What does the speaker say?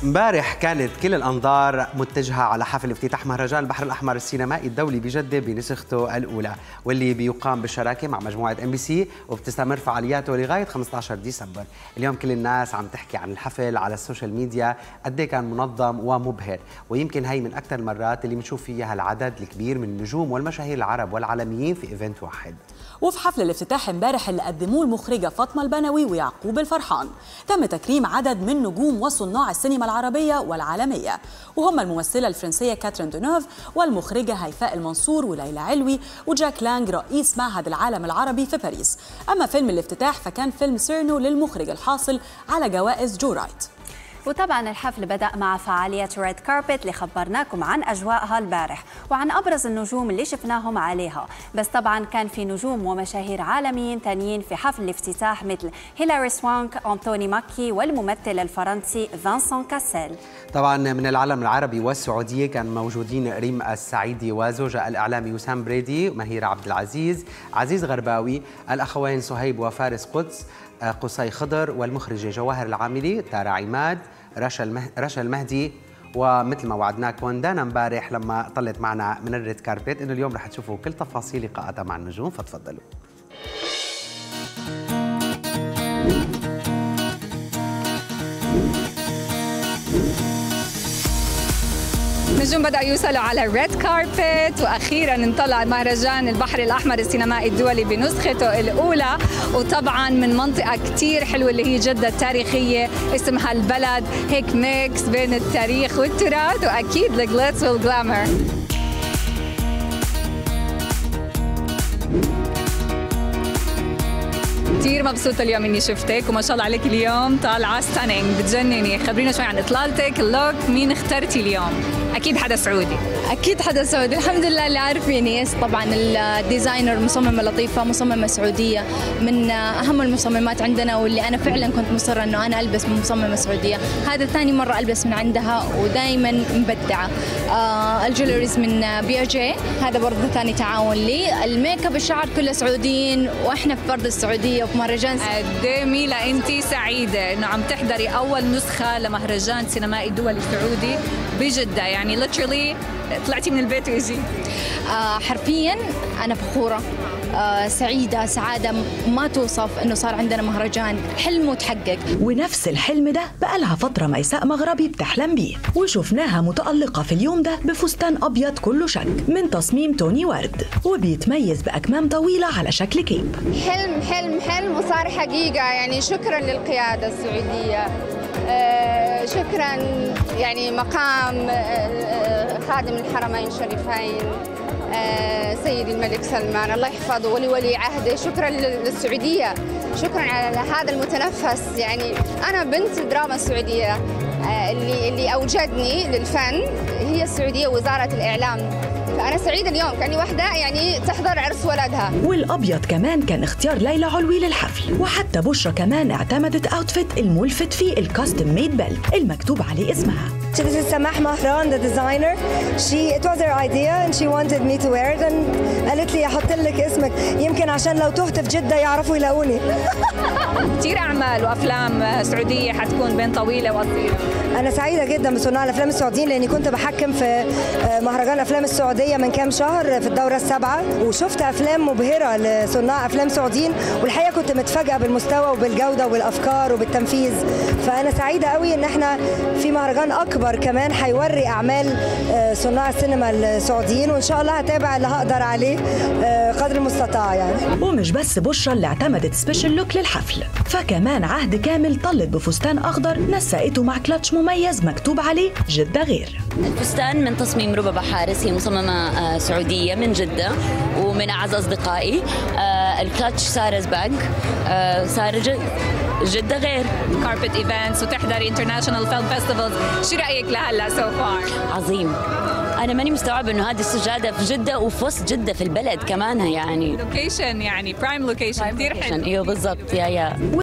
امبارح كانت كل الأنظار متجهة على حفل افتتاح مهرجان البحر الأحمر السينمائي الدولي بجدة بنسخته الأولى، واللي بيقام بالشراكة مع مجموعة MBC وبتستمر فعالياته لغاية 15 ديسمبر. اليوم كل الناس عم تحكي عن الحفل على السوشيال ميديا قد ايه كان منظم ومبهر، ويمكن هي من أكثر المرات اللي بنشوف فيها العدد الكبير من النجوم والمشاهير العرب والعالميين في إيفنت واحد. وفي حفل الافتتاح امبارح اللي قدموه المخرجة فاطمة البنوي ويعقوب الفرحان، تم تكريم عدد من نجوم وصناع السينما العربية والعالمية، وهم الممثلة الفرنسية كاترين دونوف والمخرجة هيفاء المنصور وليلى علوي وجاك لانج رئيس معهد العالم العربي في باريس. أما فيلم الافتتاح فكان فيلم سيرنو للمخرج الحاصل على جوائز جو رايت. وطبعا الحفل بدأ مع فعالية ريد كاربت اللي خبرناكم عن أجواءها البارح وعن أبرز النجوم اللي شفناهم عليها، بس طبعا كان في نجوم ومشاهير عالميين تانيين في حفل الافتتاح مثل هيلاري سوانك، أنتوني ماكي والممثل الفرنسي فانسون كاسيل. طبعا من العالم العربي والسعودية كان موجودين ريم السعيدي وزوجها الإعلامي وسام بريدي، مهيرة عبد العزيز، عزيز غرباوي، الأخوين صهيب وفارس قدس، قصي خضر، والمخرجة جواهر العاملي، تارا عماد، رشا المهدي. ومثل ما وعدناكم دانا امبارح لما طلت معنا من الريد كاربت انه اليوم رح تشوفوا كل تفاصيل لقاءاتها مع النجوم، فتفضلوا. النجوم بدأوا يوصلوا على الريد كاربت، واخيرا انطلع مهرجان البحر الاحمر السينمائي الدولي بنسخته الاولى، وطبعا من منطقه كثير حلوه اللي هي جده التاريخيه اسمها البلد، هيك ميكس بين التاريخ والتراث واكيد الجليتس والجلامر. كثير مبسوطة اليوم اني شفتك وما شاء الله عليك اليوم طالعة ستانينج بتجنني. خبرينا شوي عن اطلالتك، اللوك، مين اخترتي اليوم؟ اكيد حدا سعودي. اكيد حدا سعودي، الحمد لله اللي عارفيني. طبعا الديزاينر مصممة لطيفة، مصممة سعودية من اهم المصممات عندنا، واللي انا فعلا كنت مصرة انه انا البس من مصممة سعودية. هذا ثاني مرة البس من عندها ودائما مبدعة. الجولريز من بياجي، هذا برضه ثاني تعاون لي. الميك اب الشعر كله سعوديين، واحنا في برضه السعودية وفي مهرجان. قد ايه ميلا انت سعيدة انه عم تحضري اول نسخة لمهرجان سينمائي دولي سعودي بجدة، يعني literally طلعتي من البيت ويجي. حرفيا انا فخورة، سعيدة سعادة ما توصف انه صار عندنا مهرجان، حلم متحقق. ونفس الحلم ده بقالها فترة ميساء مغربي بتحلم بيه، وشفناها متألقة في اليوم ده بفستان ابيض كله شك من تصميم توني ورد، وبيتميز باكمام طويلة على شكل كيب. حلم حلم حلم وصار حقيقة، يعني شكرا للقيادة السعودية، شكرا يعني مقام خادم الحرمين الشريفين سيدي الملك سلمان الله يحفظه ولي عهده، شكرا للسعودية، شكرا على هذا المتنفس. يعني أنا بنت الدراما السعودية، اللي أوجدني للفن هي السعودية ووزارة الإعلام، فأنا سعيدة اليوم كأني واحدة يعني تحضر عرس ولدها. والأبيض كمان كان اختيار ليلى علوي للحفل، وحتى بشرى كمان اعتمدت اوتفيت الملفت فيه الكاستم ميد بيلت المكتوب عليه اسمها. This is Samah Mahran, the designer. It was her idea and she wanted me to wear it and قالت لي أحط لك اسمك يمكن عشان لو تهت في جدة يعرفوا يلاقوني. كثير أعمال وأفلام سعودية حتكون بين طويلة وقصيرة. أنا سعيدة جدا بصناع الأفلام السعوديين، لأني كنت بحكم في مهرجان الأفلام السعودية من كام شهر في الدورة السابعة، وشفت أفلام مبهرة لصناع أفلام سعوديين، والحقيقة كنت متفاجئة بالمستوى وبالجودة وبالأفكار وبالتنفيذ. فأنا سعيدة قوي إن احنا في مهرجان أكبر كمان هيوري أعمال صناع السينما السعوديين، وإن شاء الله هتابع اللي هقدر عليه قدر المستطاع يعني. ومش بس بشرى اللي اعتمدت سبيشال لوك للحفل، فكمان عهد كامل طلت بفستان أخضر نسقته مع كلاتش مميز مكتوب عليه جدة غير. الفستان من تصميم ربابة حارس، هي مصممة سعودية من جدة ومن أعز أصدقائي. الكلاتش سارة زباق، سارة جدة غير. كاربت ايفنتس وتحضري انترناشونال فيلم فيستيفالز، شو رأيك لهلا سو فار؟ عظيم، أنا ماني مستوعب إنه هذه السجادة في جدة وفي وسط جدة في البلد كمانها، يعني لوكيشن، يعني برايم لوكيشن كثير حلو. ايوه بالضبط. يا